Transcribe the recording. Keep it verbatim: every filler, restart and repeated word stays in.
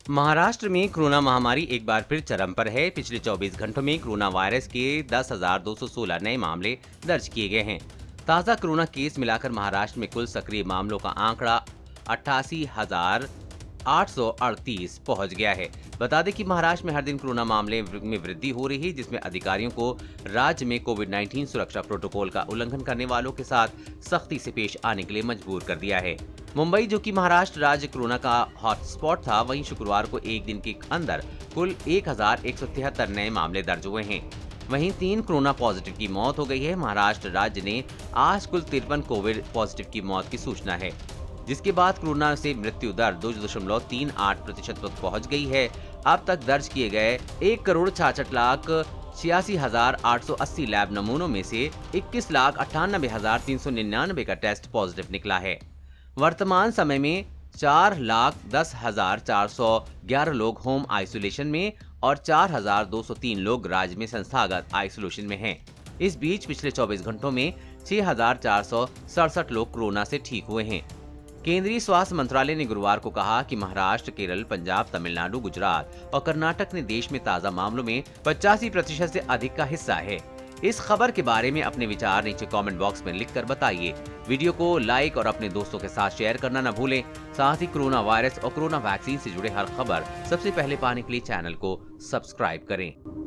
महाराष्ट्र में कोरोना महामारी एक बार फिर चरम पर है। पिछले चौबीस घंटों में कोरोना वायरस के दस हजार दो सौ सोलह नए मामले दर्ज किए गए हैं। ताज़ा कोरोना केस मिलाकर महाराष्ट्र में कुल सक्रिय मामलों का आंकड़ा अट्ठासी हजार आठ सौ अड़तीस पहुंच गया है। बता दें कि महाराष्ट्र में हर दिन कोरोना मामले में वृद्धि हो रही है, जिसमें अधिकारियों को राज्य में कोविड उन्नीस सुरक्षा प्रोटोकॉल का उल्लंघन करने वालों के साथ सख्ती से पेश आने के लिए मजबूर कर दिया है। मुंबई, जो कि महाराष्ट्र राज्य कोरोना का हॉटस्पॉट था, वहीं शुक्रवार को एक दिन के अंदर कुल एक हजार एक सौ तिहत्तर नए मामले दर्ज हुए हैं। वहीं तीन कोरोना पॉजिटिव की मौत हो गई है। महाराष्ट्र राज्य ने आज कुल तिरपन कोविड पॉजिटिव की मौत की सूचना है, जिसके बाद कोरोना से मृत्यु दर दो दशमलव तीन आठ प्रतिशत तक पहुंच गई है। अब तक दर्ज किए गए एक करोड़ छाछठ लाख छियासी हजार आठ सौ अस्सी लैब नमूनों में से इक्कीस लाख अट्ठानबे हजार तीन सौ निन्यानबे का टेस्ट पॉजिटिव निकला है। वर्तमान समय में चार लाख दस हजार चार सौ ग्यारह लोग होम आइसोलेशन में और चार हजार दो सौ तीन लोग राज्य में संस्थागत आइसोलेशन में हैं। इस बीच पिछले चौबीस घंटों में छह हजार चार सौ सड़सठ लोग कोरोना से ठीक हुए हैं। केंद्रीय स्वास्थ्य मंत्रालय ने गुरुवार को कहा कि महाराष्ट्र, केरल, पंजाब, तमिलनाडु, गुजरात और कर्नाटक ने देश में ताज़ा मामलों में पचासी प्रतिशत से अधिक का हिस्सा है। इस खबर के बारे में अपने विचार नीचे कमेंट बॉक्स में लिखकर बताइए। वीडियो को लाइक और अपने दोस्तों के साथ शेयर करना न भूलें। साथ ही कोरोना वायरस और कोरोना वैक्सीन से जुड़े हर खबर सबसे पहले पाने के लिए चैनल को सब्सक्राइब करें।